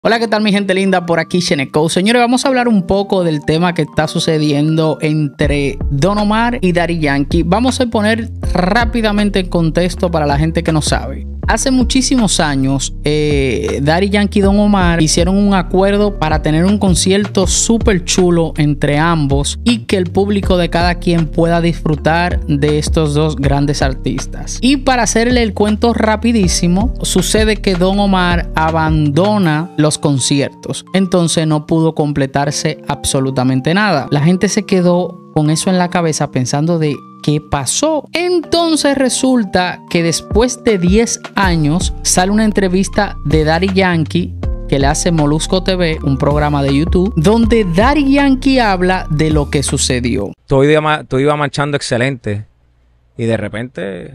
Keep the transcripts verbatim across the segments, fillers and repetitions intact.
Hola, ¿qué tal mi gente linda? Por aquí Sheneco. Señores, vamos a hablar un poco del tema que está sucediendo entre Don Omar y Daddy Yankee. Vamos a poner rápidamente en contexto para la gente que no sabe. Hace muchísimos años, eh, Daddy Yankee y Don Omar hicieron un acuerdo para tener un concierto súper chulo entre ambos y que el público de cada quien pueda disfrutar de estos dos grandes artistas. Y para hacerle el cuento rapidísimo, sucede que Don Omar abandona los conciertos, entonces no pudo completarse absolutamente nada. La gente se quedó con eso en la cabeza pensando de ¿qué pasó? Entonces resulta que después de diez años sale una entrevista de Daddy Yankee que le hace Molusco T V, un programa de YouTube, donde Daddy Yankee habla de lo que sucedió. Todo iba, todo iba marchando excelente y de repente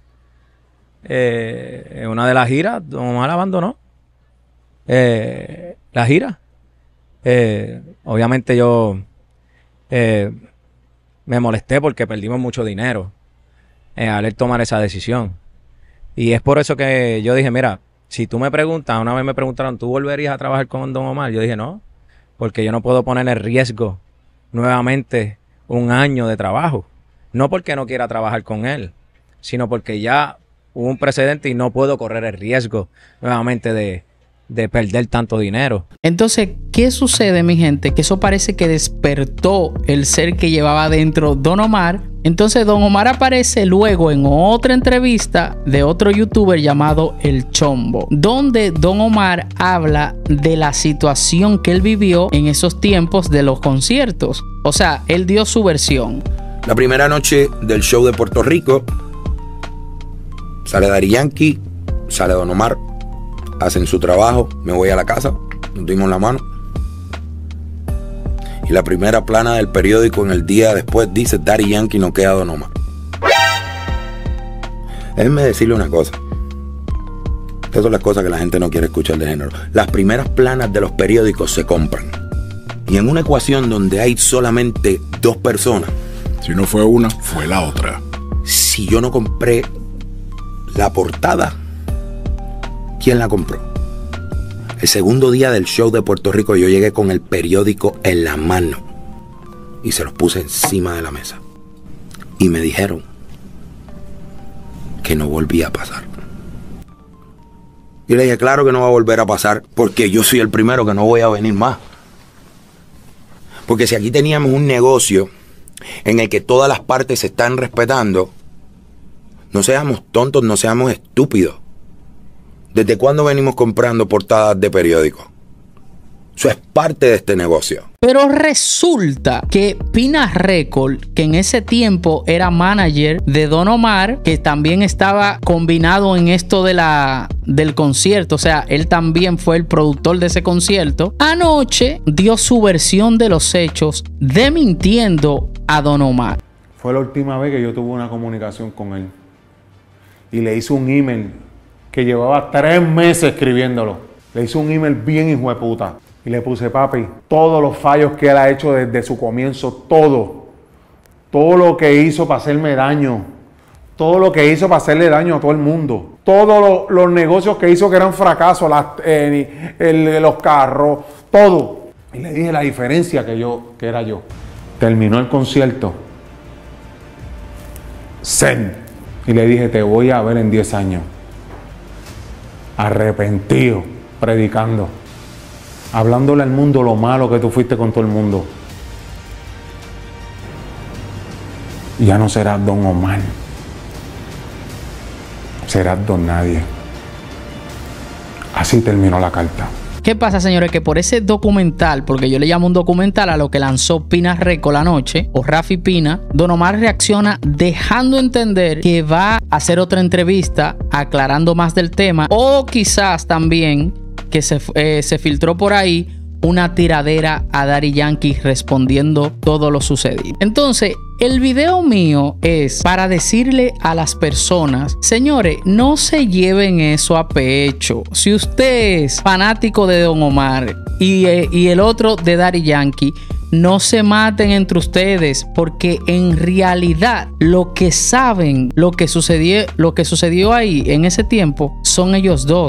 eh, en una de las giras Don Omar abandonó eh, la gira. Eh, obviamente yo eh, me molesté porque perdimos mucho dinero eh, al él tomar esa decisión. Y es por eso que yo dije, mira, si tú me preguntas, una vez me preguntaron, ¿tú volverías a trabajar con Don Omar? Yo dije, no, porque yo no puedo poner en riesgo nuevamente un año de trabajo. No porque no quiera trabajar con él, sino porque ya hubo un precedente y no puedo correr el riesgo nuevamente de... de perder tanto dinero. Entonces, ¿qué sucede, mi gente? Que eso parece que despertó el ser que llevaba dentro Don Omar. Entonces, Don Omar aparece luego en otra entrevista de otro youtuber llamado El Chombo, donde Don Omar habla de la situación que él vivió en esos tiempos de los conciertos. O sea, él dio su versión. La primera noche del show de Puerto Rico, sale Daddy Yankee, sale Don Omar, hacen su trabajo, me voy a la casa, nos dimos la mano. Y la primera plana del periódico en el día después dice Daddy Yankee no queda Don Omar. Déjenme decirle una cosa. Estas son las cosas que la gente no quiere escuchar de género. Las primeras planas de los periódicos se compran. Y en una ecuación donde hay solamente dos personas. Si no fue una, fue la otra. Si yo no compré la portada, ¿quién la compró? El segundo día del show de Puerto Rico yo llegué con el periódico en la mano y se los puse encima de la mesa. Y me dijeron que no volvía a pasar. Y le dije, claro que no va a volver a pasar porque yo soy el primero que no voy a venir más. Porque si aquí teníamos un negocio en el que todas las partes se están respetando, no seamos tontos, no seamos estúpidos. ¿Desde cuándo venimos comprando portadas de periódicos? Eso es parte de este negocio. Pero resulta que Pina Record, que en ese tiempo era manager de Don Omar, que también estaba combinado en esto de la, del concierto, o sea, él también fue el productor de ese concierto, anoche dio su versión de los hechos, desmintiendo a Don Omar. Fue la última vez que yo tuve una comunicación con él. Y le hice un email que llevaba tres meses escribiéndolo. Le hice un email bien hijo de puta. Y le puse, papi, todos los fallos que él ha hecho desde su comienzo, todo. Todo lo que hizo para hacerme daño. Todo lo que hizo para hacerle daño a todo el mundo. Todos lo, los negocios que hizo que eran fracasos, las, eh, el, los carros, todo. Y le dije la diferencia que yo, que era yo. Terminó el concierto. Zen. Y le dije, te voy a ver en diez años. Arrepentido, predicando, hablándole al mundo lo malo que tú fuiste con todo el mundo. Y ya no serás Don Omar, serás Don Nadie. Así terminó la carta. ¿Qué pasa, señores? Que por ese documental, porque yo le llamo un documental a lo que lanzó Pina Record la noche, o Rafi Pina, Don Omar reacciona dejando entender que va a hacer otra entrevista aclarando más del tema, o quizás también que se, eh, se filtró por ahí una tiradera a Daddy Yankee respondiendo todo lo sucedido. Entonces, el video mío es para decirle a las personas, señores, no se lleven eso a pecho. Si usted es fanático de Don Omar y, eh, y el otro de Daddy Yankee, no se maten entre ustedes, porque en realidad lo que saben, lo que sucedió, lo que sucedió ahí en ese tiempo son ellos dos.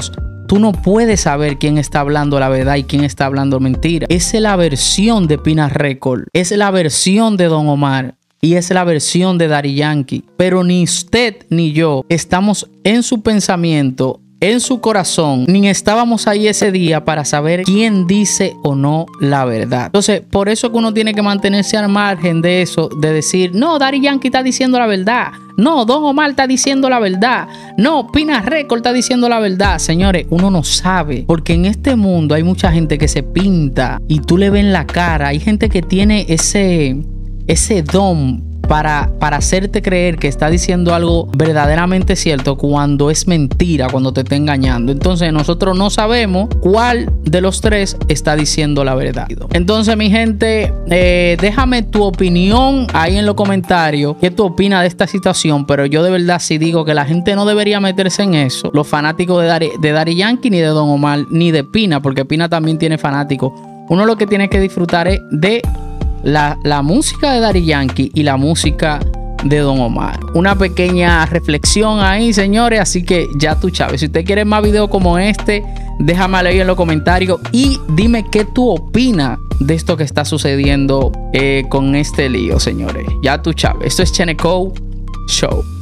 tú no puedes saber quién está hablando la verdad y quién está hablando mentira. Es la versión de Pina Record, es la versión de Don Omar y es la versión de Daddy Yankee. Pero ni usted ni yo estamos en su pensamiento, en su corazón, ni estábamos ahí ese día para saber quién dice o no la verdad. Entonces, por eso que uno tiene que mantenerse al margen de eso, de decir, no, Daddy Yankee está diciendo la verdad. No, Don Omar está diciendo la verdad. No, Pina Record está diciendo la verdad. Señores, uno no sabe. Porque en este mundo hay mucha gente que se pinta y tú le ves en la cara. Hay gente que tiene ese, ese don para, para hacerte creer que está diciendo algo verdaderamente cierto cuando es mentira, cuando te está engañando. Entonces nosotros no sabemos cuál de los tres está diciendo la verdad. Entonces, mi gente, eh, déjame tu opinión ahí en los comentarios. ¿Qué tú opinas de esta situación? Pero yo de verdad sí digo que la gente no debería meterse en eso. Los fanáticos de Daddy, de Daddy Yankee, ni de Don Omar, ni de Pina, porque Pina también tiene fanáticos. Uno lo que tiene que disfrutar es de La, la música de Daddy Yankee y la música de Don Omar. Una pequeña reflexión ahí, señores. Así que ya tú sabes. Si usted quiere más videos como este, déjamelo ahí en los comentarios y dime qué tú opinas de esto que está sucediendo eh, con este lío, señores. Ya tú sabes. Esto es Cheneco Show.